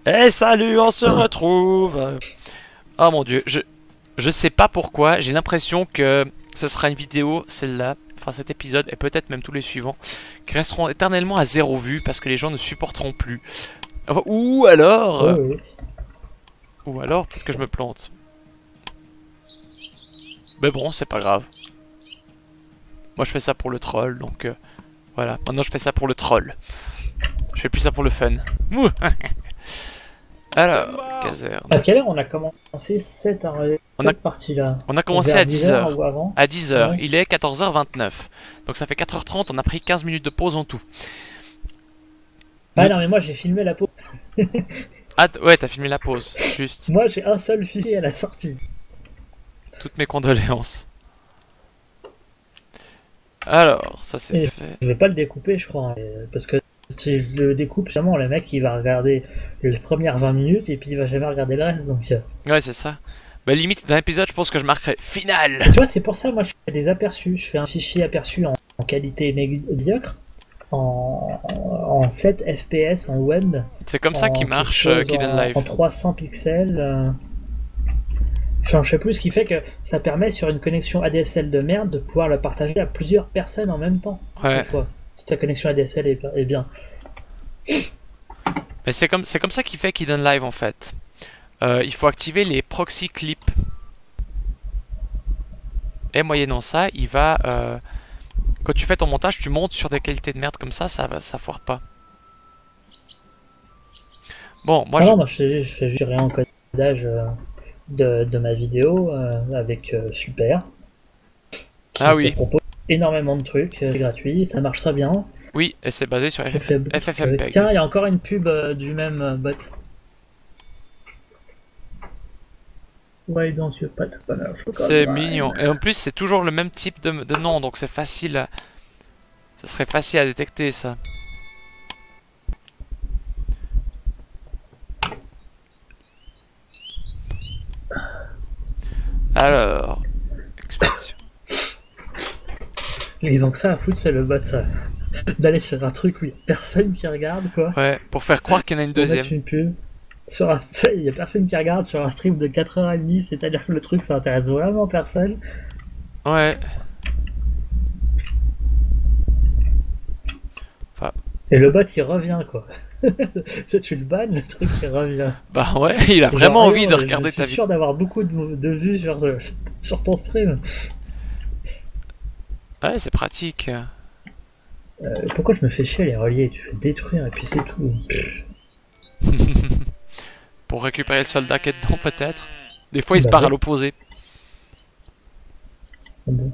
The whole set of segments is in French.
Eh salut, on se retrouve. Oh mon dieu, je sais pas pourquoi, j'ai l'impression que ce sera une vidéo, celle-là, enfin cet épisode et peut-être même tous les suivants, qui resteront éternellement à 0 vues parce que les gens ne supporteront plus. Enfin, Oui, oui. ou alors peut-être que je me plante. Mais bon, c'est pas grave. Moi je fais ça pour le troll, donc voilà. Maintenant je fais ça pour le troll. Je fais plus ça pour le fun. Mouh. Alors, caserne. À quelle heure on a commencé cette partie-là? On a commencé Vers à 10 10 heures heures. ou avant? À 10 heures. Ouais. Il est 14h29. Donc ça fait 4h30, on a pris 15 minutes de pause en tout. Ah non, mais moi j'ai filmé la pause. Ah, ouais, t'as filmé la pause. Juste. Moi j'ai un seul fichier à la sortie. Toutes mes condoléances. Alors, ça c'est Et fait. je vais pas le découper, je crois. Parce que si je le découpe, justement, le mec il va regarder les premières 20 minutes et puis il va jamais regarder le reste. Donc, Ouais, c'est ça. Bah limite, dans l'épisode, je pense que je marquerai final. tu vois, c'est pour ça, moi je fais des aperçus. Je fais un fichier aperçu en qualité médiocre, en 7 FPS en web, C'est comme ça qu'il quelque marche chose Kid Live. en 300 pixels. Je sais plus, ce qui fait que ça permet sur une connexion ADSL de merde de pouvoir le partager à plusieurs personnes en même temps. Ouais. Cette fois, si ta connexion ADSL est bien. Mais c'est comme ça qu'il fait Kid Live en fait. Il faut activer les proxy clips. Et moyennant ça, il va... quand tu fais ton montage, tu montes sur des qualités de merde comme ça ça foire pas. Bon, moi Non, moi je fais juste réencodage de ma vidéo avec Super. Ah Qui oui. te propose énormément de trucs, c'est gratuit, ça marche très bien. Oui, et c'est basé sur Je fais beaucoup de trucs avec. FFmpeg. Tiens, il y a encore une pub du même bot. Why don't you put banner? C'est mignon. Et en plus, c'est toujours le même type de nom, donc c'est facile à... Ça serait facile à détecter, ça. Alors... Expédition. Ils ont que ça à foutre, c'est le bot, ça. D'aller sur un truc où il y a personne qui regarde, quoi. Ouais, pour faire croire qu'il y en a une Pour mettre deuxième. une pub. Il y a personne qui regarde sur un stream de 4h30, c'est-à-dire que le truc ça intéresse vraiment personne. Ouais. Et le bot il revient, quoi. C'est tu le bannes, le truc il revient. Bah ouais, il a vraiment Genre, envie de regarder ta Je suis vidéo. sûr d'avoir beaucoup de vues sur ton stream. Ouais, c'est pratique. Pourquoi je me fais chier à les relier? Tu fais détruire et puis c'est tout. Pour récupérer le soldat qui est dedans, peut-être. Des fois, il se Bah part à ouais. l'opposé. Bon.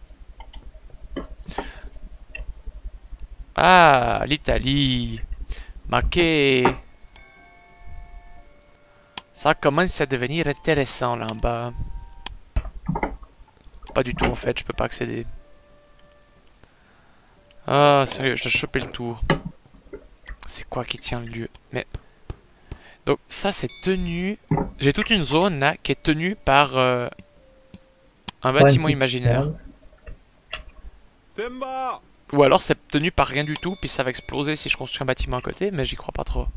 Ah, l'Italie. Maquet. Ça commence à devenir intéressant là en bas. Pas du tout en fait, je peux pas accéder. Ah, sérieux, je dois choper le tour. C'est quoi qui tient le lieu? Mais... Donc ça c'est tenu... J'ai toute une zone là qui est tenue par un bâtiment imaginaire. Ou alors c'est tenu par rien du tout, puis ça va exploser si je construis un bâtiment à côté, mais j'y crois pas trop.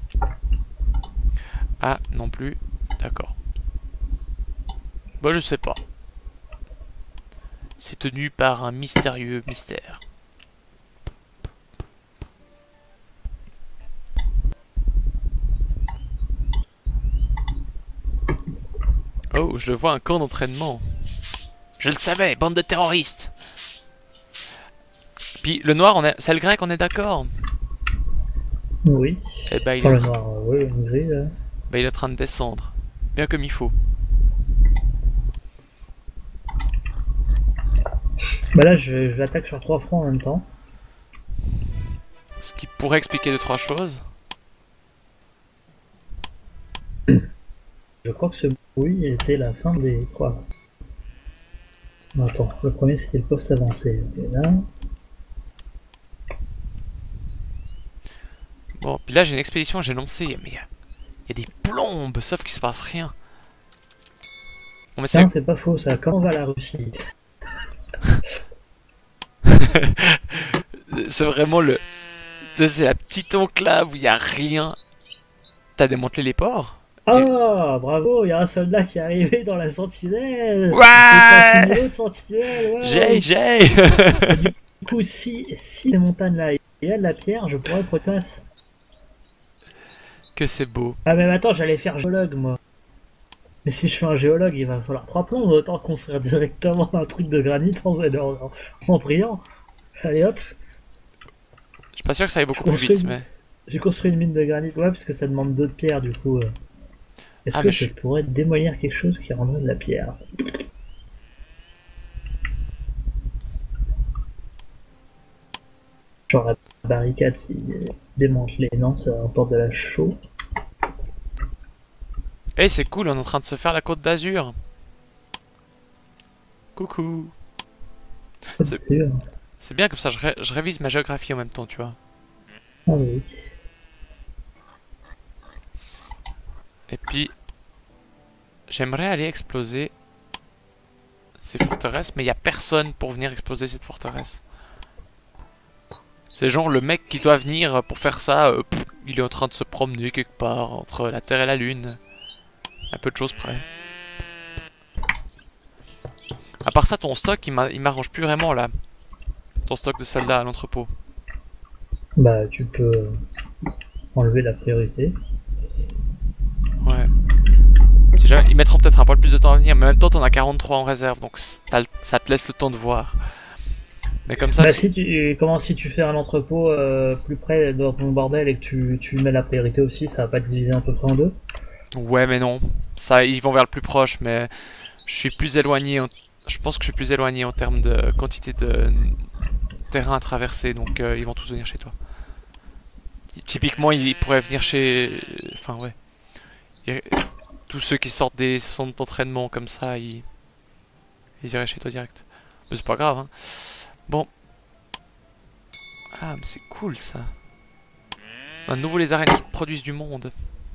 Ah, non plus. D'accord. Bah je sais pas. C'est tenu par un mystérieux mystère. Oh, je vois un camp d'entraînement. Je le savais, bande de terroristes. Puis le noir, c'est le grec, on est d'accord? Oui. Eh ben, il Pour est, le noir, oui, une gris. ben, il est en train de descendre. Bien comme il faut. Bah là je l'attaque sur 3 fronts en même temps. Ce qui pourrait expliquer 2-3 choses. Je crois que ce bruit était la fin des 3. Non, attends, le premier c'était le poste avancé. Ok, là. Bon, puis là j'ai une expédition, j'ai lancé, mais il y a des plombes, sauf qu'il se passe rien. Bon, mais c'est... Non, c'est pas faux ça. Comment va la Russie? c'est vraiment le... C'est la petite enclave où il n'y a rien. t'as démantelé les ports? Ah, bravo, il y a un soldat qui est arrivé dans la sentinelle. Ouais! Et de sentinelle, J'ai! Et du coup, si les montagnes là, il y a de la pierre, je pourrais protester. Que c'est beau. Ah, mais attends, j'allais faire géologue, moi. Mais si je fais un géologue, il va falloir 3 plombs, autant construire directement un truc de granit en priant. Allez hop, Je suis pas sûr que ça aille beaucoup je plus vite, construis, mais. j'ai construit une mine de granit, ouais, parce que ça demande 2 de pierre, du coup. Est-ce Ah, que mais je pourrais démolir quelque chose qui rendrait de la pierre? Genre la barricade, s'il démonte les non, ça emporte de la chaux. Eh, c'est cool, on est en train de se faire la Côte d'Azur. Coucou. C'est Sûr. c'est bien comme ça, je révise ma géographie en même temps, tu vois. Ah oui. Et puis, j'aimerais aller exploser ces forteresses, mais il y a personne pour venir exploser cette forteresse. C'est genre le mec qui doit venir pour faire ça, il est en train de se promener quelque part entre la Terre et la Lune. Un peu de choses près. À part ça, ton stock, il m'arrange plus vraiment là. Ton stock de soldats à l'entrepôt. Bah, tu peux enlever la priorité. Ouais. Si jamais, ils mettront peut-être un peu plus de temps à venir, mais en même temps, t'en as 43 en réserve, donc ça te laisse le temps de voir. Mais comme ça, Bah, si tu fais un entrepôt plus près dans ton bordel et que tu mets la priorité aussi, ça va pas te diviser à peu près en deux? Ouais, mais non. Ça, ils vont vers le plus proche, mais je suis plus éloigné. Je pense que je suis plus éloigné en termes de quantité de terrain à traverser, donc ils vont tous venir chez toi. Typiquement, ils pourraient venir chez. Enfin, ouais. Et tous ceux qui sortent des centres d'entraînement comme ça, ils iraient chez toi direct. Mais c'est pas grave, hein. Bon. Ah, mais c'est cool ça. À nouveau, les arènes qui produisent du monde.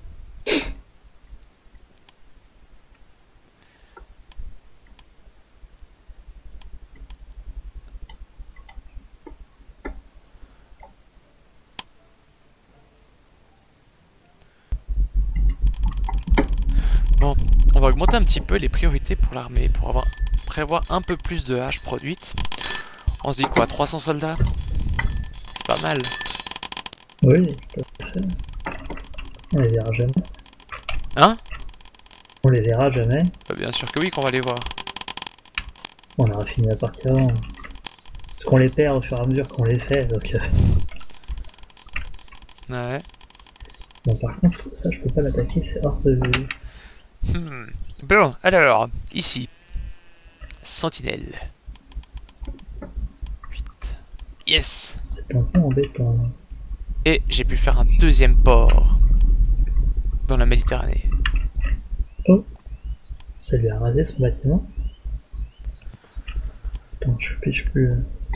Bon, on va augmenter un petit peu les priorités pour l'armée pour prévoir un peu plus de haches produites. On se dit quoi, 300 soldats? C'est pas mal. Oui, tout à fait. On les verra jamais. Hein? On les verra jamais. Bah, bien sûr que oui qu'on va les voir. On aura fini la partie avant. Parce qu'on les perd au fur et à mesure qu'on les fait, donc... Ouais. Bon, par contre, ça, je peux pas l'attaquer, c'est hors de vue. Bon, alors, ici. Sentinelle. 8. Yes. C'est un peu embêtant. Et j'ai pu faire un deuxième port. Dans la Méditerranée. Oh, ça lui a rasé son bâtiment. Attends, je pêche plus.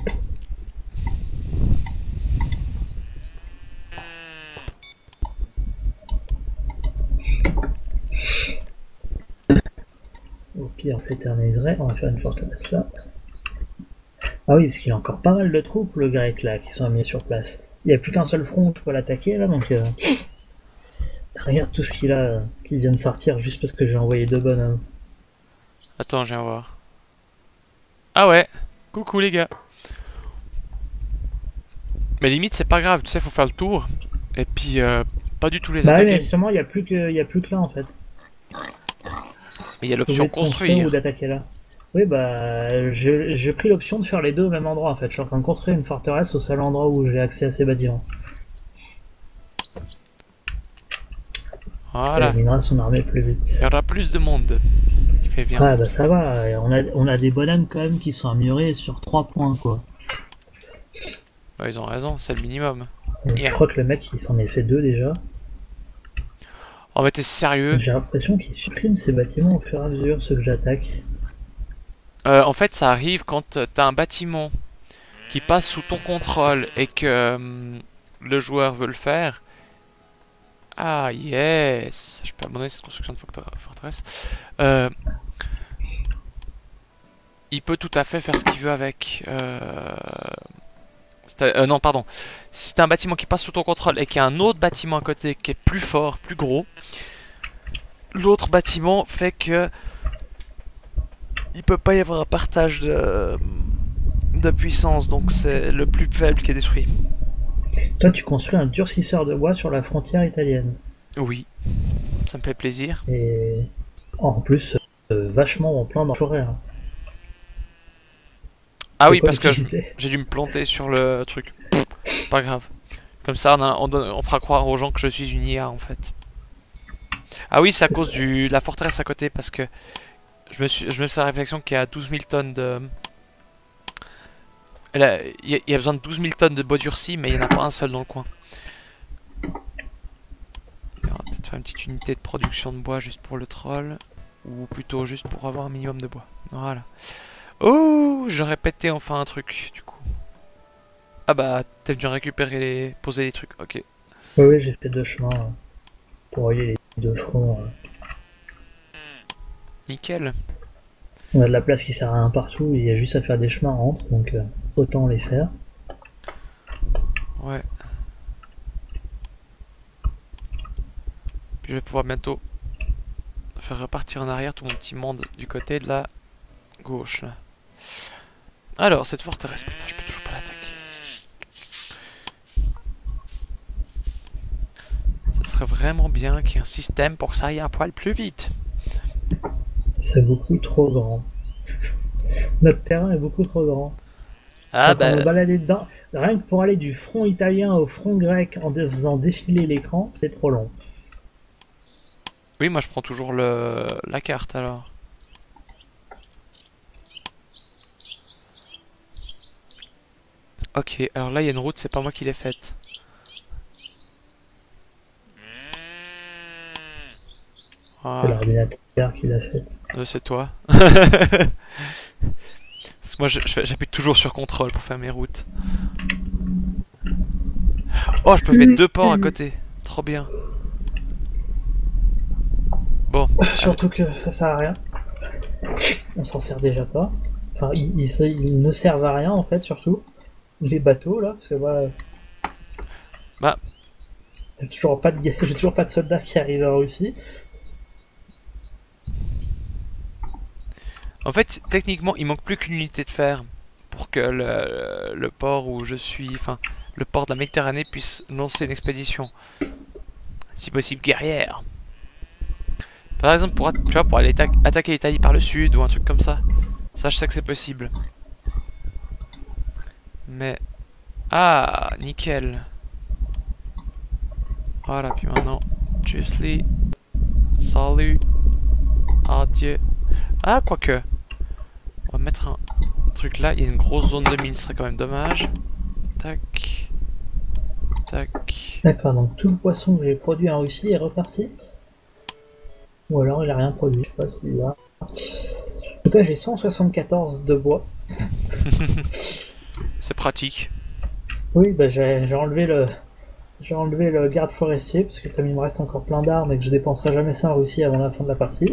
Au pire, s'éterniserait. On va faire une forteresse là. Ah oui, parce qu'il y a encore pas mal de troupes, le grec là, qui sont mis sur place. Il n'y a plus qu'un seul front où je peux l'attaquer là, donc. Regarde tout ce qu'il a qui vient de sortir juste parce que j'ai envoyé 2 bonhommes. Attends, je viens voir. Ah ouais. Coucou les gars. Mais limite, c'est pas grave, tu sais, faut faire le tour. Et puis, pas du tout les Bah oui, mais attaquer. justement, il n'y a plus que là en fait. Mais il y a Vous l'option pouvez construire ou construire. d'attaquer là. Oui, bah, j'ai pris l'option de faire les deux au même endroit en fait. Je suis en train de construire une forteresse au seul endroit où j'ai accès à ces bâtiments. Ça Voilà. éliminera son armée plus vite. Il y aura plus de monde. Il fait bien. Ah bah ça va, on a des bonhommes quand même qui sont améliorés sur 3 points quoi. Ouais, ils ont raison, c'est le minimum. Je Yeah. crois que le mec il s'en est fait 2 déjà. Oh, mais t'es sérieux? J'ai l'impression qu'il supprime ces bâtiments au fur et à mesure, ceux que j'attaque. En fait, ça arrive quand t'as un bâtiment qui passe sous ton contrôle et que le joueur veut le faire. Ah, yes! Je peux abandonner cette construction de forteresse. Il peut tout à fait faire ce qu'il veut avec. Non, pardon. Si t'as un bâtiment qui passe sous ton contrôle et qu'il y a un autre bâtiment à côté qui est plus fort, plus gros, l'autre bâtiment fait que il peut pas y avoir un partage de puissance, donc c'est le plus faible qui est détruit. Toi, tu construis un durcisseur de bois sur la frontière italienne. Oui, ça me fait plaisir. Et en plus, vachement en plein dans la forêt. Hein. Ah C'est oui, quoi parce que l'utilité? j'ai dû me planter sur le truc. C'est pas grave. Comme ça, on fera croire aux gens que je suis une IA en fait. Ah oui, c'est à cause de la forteresse à côté, parce que je me suis fait la réflexion qu'il y a 12 000 tonnes de. Il y a besoin de 12 000 tonnes de bois durci, mais il n'y en a pas un seul dans le coin. On va peut-être faire une petite unité de production de bois juste pour le troll. Ou plutôt juste pour avoir un minimum de bois. Voilà. Oh, j'aurais pété enfin un truc, du coup. Ah bah, t'es venu récupérer poser les trucs, ok. Oui, oui, j'ai fait 2 chemins pour relier les 2 fronts. Nickel. On a de la place qui sert à rien partout, il y a juste à faire des chemins entre, donc autant les faire. Ouais. Puis je vais pouvoir bientôt faire repartir en arrière tout mon petit monde du côté de la gauche, là. Alors, cette forteresse, putain, je peux toujours pas l'attaquer. Ça serait vraiment bien qu'il y ait un système pour que ça aille un poil plus vite. C'est beaucoup trop grand. Notre terrain est beaucoup trop grand. Ah Quand on bah, me balader dedans, rien que pour aller du front italien au front grec en faisant défiler l'écran, c'est trop long. oui, moi je prends toujours la carte alors. Ok, alors là il y a une route, c'est pas moi qui l'ai faite. C'est Voilà, l'ordinateur qui l'a fait. c'est toi. Parce que moi j'appuie toujours sur contrôle pour faire mes routes. Oh, je peux mettre 2 ports à côté. Trop bien. Bon, allez. Surtout que ça sert à rien. On s'en sert déjà pas. Enfin, ils ne servent à rien en fait, surtout. Les bateaux là, parce que moi. Bah. J'ai toujours pas de soldats qui arrivent en Russie. En fait, techniquement, il manque plus qu'une unité de fer pour que le port où je suis, enfin, le port de la Méditerranée puisse lancer une expédition. Si possible, guerrière. Par exemple, tu vois, pour aller attaquer l'Italie par le sud ou un truc comme ça. Ça, je sais que c'est possible. Mais... Ah, nickel. Voilà, puis maintenant, Tschüssli. Salut. Adieu. Ah, quoique. On va mettre un truc là. Il y a une grosse zone de mine, ce serait quand même dommage. Tac. Tac. D'accord, donc tout le poisson que j'ai produit en Russie est reparti. Ou alors il a rien produit, je sais pas celui-là. En tout cas, j'ai 174 de bois. C'est pratique. Oui, bah j'ai enlevé le garde forestier parce que comme il me reste encore plein d'armes et que je dépenserai jamais ça en Russie avant la fin de la partie.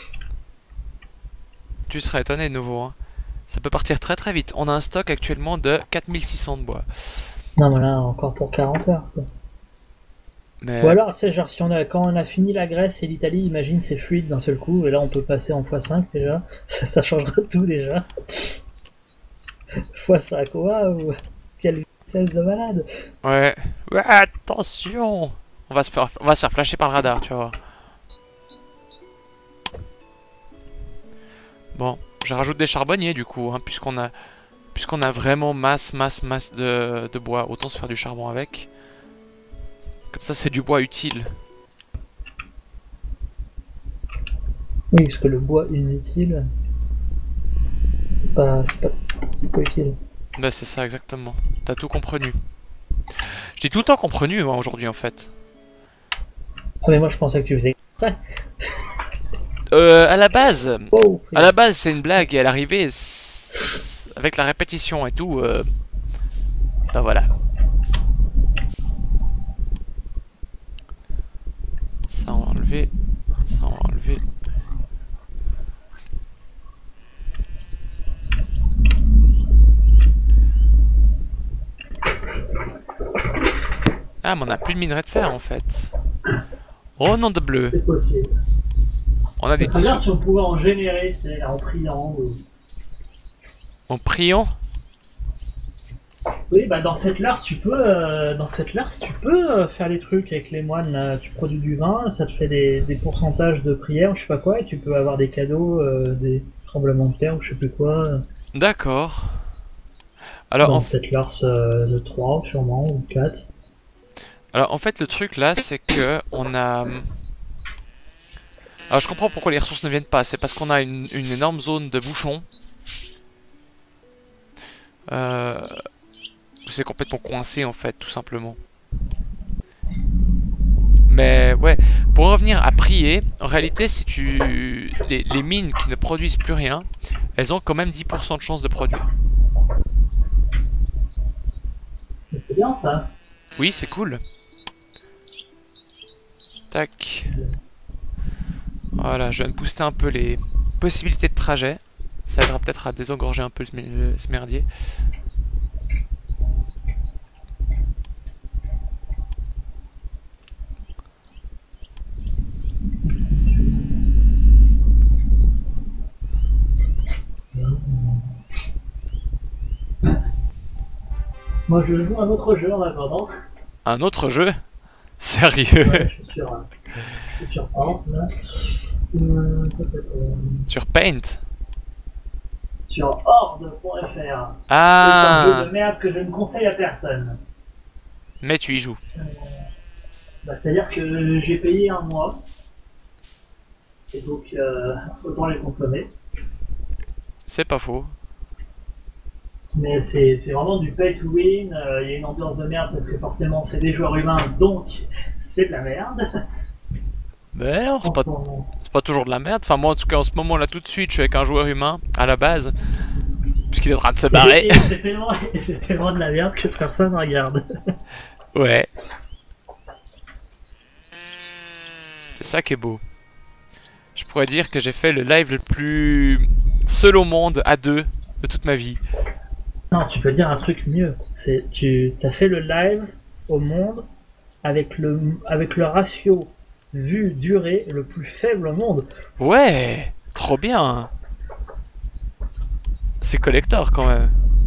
Tu seras étonné de nouveau, hein. Ça peut partir très très vite. On a un stock actuellement de 4600 de bois. Non, mais là encore pour 40 heures. Quoi. Mais... Ou alors, c'est genre quand on a fini la Grèce et l'Italie, imagine c'est fluide d'un seul coup et là on peut passer en x5 déjà. Ça changera tout déjà. x5, waouh! Quelle vitesse de malade! Ouais. Ouais, attention. On va se faire flasher par le radar, tu vois. Bon, je rajoute des charbonniers du coup, hein, puisqu'on a vraiment masse de bois. Autant se faire du charbon avec. Comme ça, c'est du bois utile. Oui, parce que le bois inutile, c'est pas utile. Bah, c'est ça exactement. T'as tout compris. Je dis tout le temps compris, moi, aujourd'hui, en fait. Ah, mais moi je pensais que tu faisais exprès. À la base, Oh, c'est une blague et à l'arrivée, avec la répétition et tout, bah voilà. Ça on va enlever, ça on va enlever. Ah, mais on a plus de minerai de fer en fait. Oh non de bleu. C'est possible. On a des petits Regarde sous. si on pouvait en générer, c'est en priant. En priant. Oui, bah dans cette Lars, tu peux, faire des trucs avec les moines. Là. Tu produis du vin, ça te fait des pourcentages de prière, je sais pas quoi, et tu peux avoir des cadeaux, des tremblements de terre ou je sais plus quoi. D'accord. Alors Dans en, cette Lars de 3 sûrement, ou 4. alors en fait le truc là c'est que on a... Alors je comprends pourquoi les ressources ne viennent pas, c'est parce qu'on a une énorme zone de bouchons. C'est complètement coincé en fait, tout simplement. Mais ouais, pour revenir à prier, en réalité si tu... Les mines qui ne produisent plus rien, elles ont quand même 10% de chance de produire. C'est bien ça. Oui, c'est cool. Tac. Voilà, je viens de booster un peu les possibilités de trajet. Ça aidera peut-être à désengorger un peu ce merdier. Moi je joue à un autre jeu en attendant. Un autre jeu? Sérieux? Ouais, je suis sur Paint, là. Sur Paint? Sur Horde.fr. C'est un Ah! jeu de merde que je ne conseille à personne. Mais tu y joues. Bah, c'est-à-dire que j'ai payé un mois. Et donc, autant les consommer. C'est pas faux. Mais c'est vraiment du pay to win. Il y a une ambiance de merde parce que forcément c'est des joueurs humains, donc c'est de la merde. Mais non, c'est pas toujours de la merde. Enfin, moi en tout cas en ce moment là tout de suite, je suis avec un joueur humain à la base. Puisqu'il est en train de se barrer. Et c'est tellement de la merde que personne regarde. Ouais. C'est ça qui est beau. Je pourrais dire que j'ai fait le live le plus seul au monde à deux de toute ma vie. Non, tu peux dire un truc mieux. Tu as fait le live au monde avec le ratio vue-durée le plus faible au monde. Ouais, trop bien. C'est collector quand même.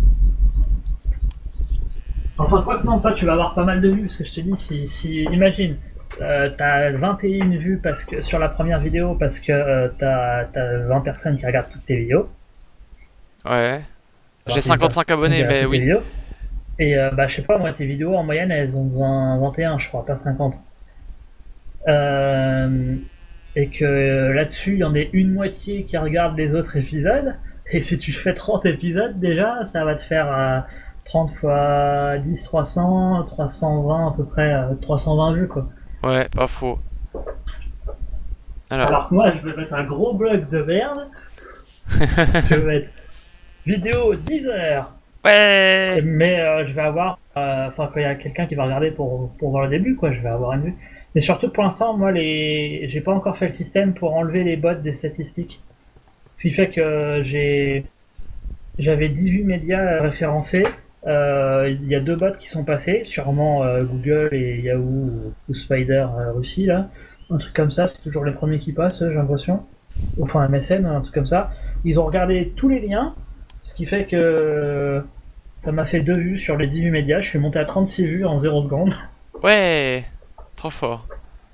Enfin, quoi que non, toi tu vas avoir pas mal de vues, parce que je te dis, si imagine, t'as 21 vues parce que, sur la première vidéo parce que t'as 20 personnes qui regardent toutes tes vidéos. Ouais. J'ai 55 abonnés, mais oui. Vidéos. Et bah, je sais pas, moi, tes vidéos en moyenne elles ont 21, je crois, pas 50. Et que là-dessus, il y en a une moitié qui regarde les autres épisodes. Et si tu fais 30 épisodes, déjà, ça va te faire 30 fois 10, 300, 320 à peu près, 320 vues, quoi. Ouais, pas faux. Alors que moi, je vais mettre un gros blog de merde. Je vais mettre vidéo 10 heures. Ouais. Mais je vais avoir, enfin, quand il y a quelqu'un qui va regarder pour voir le début, quoi, je vais avoir une vue. Mais surtout, pour l'instant, moi, j'ai pas encore fait le système pour enlever les bots des statistiques. Ce qui fait que j'avais 18 médias référencés. Il y a 2 bots qui sont passés, sûrement Google et Yahoo ou Spider Russie, là. Un truc comme ça, c'est toujours les premiers qui passent, j'ai l'impression. Enfin, MSN, un truc comme ça. Ils ont regardé tous les liens, ce qui fait que ça m'a fait 2 vues sur les 18 médias. Je suis monté à 36 vues en 0 secondes. Ouais. Trop fort.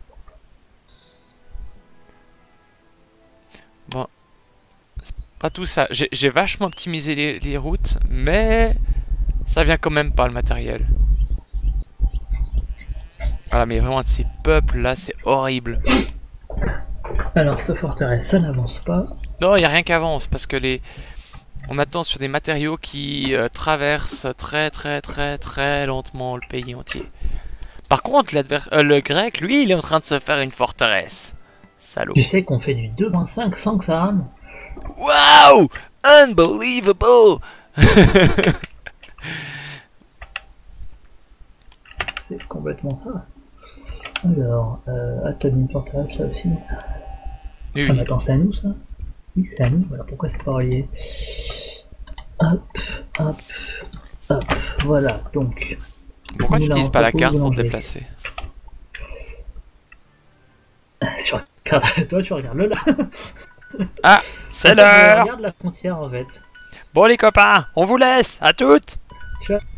Bon. C'est pas tout ça. J'ai vachement optimisé les routes, mais ça vient quand même pas le matériel. Voilà, mais vraiment de ces peuples là, c'est horrible. Alors, cette forteresse, ça n'avance pas. Non, il y a rien qui avance parce que on attend sur des matériaux qui traversent très lentement le pays entier. Par contre, le grec, lui, il est en train de se faire une forteresse. Salaud. Tu sais qu'on fait du 2.5 sans que ça rame. Wow! Unbelievable! C'est complètement ça. Alors, Atomic Fortress, là aussi. Oui, Ah, oui. mais attends, c'est à nous ça? Oui, c'est à nous, voilà pourquoi c'est pas relié. Hop, hop, hop, voilà, donc. Pourquoi tu Moulin n'utilises pas la entrepôt, carte pour te boulanger. déplacer? Toi, tu regardes le là. Ah, c'est Tu l'heure. regardes la frontière en fait. Bon les copains, on vous laisse, à toutes. Tu vois,